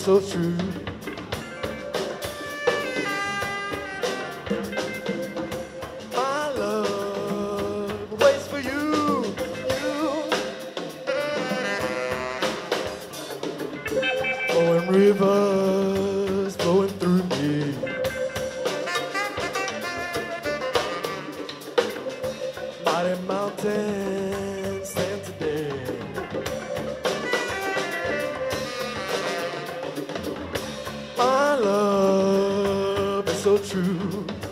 so true. My love waits for you, you. Flowing rivers flowing through me. Mighty mountains stand today. My love is so true.